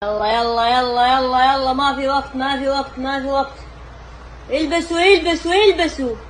يلا يلا يلا يلا يلا، ما في وقت ما في وقت ما في وقت. البسوا البسوا البسوا.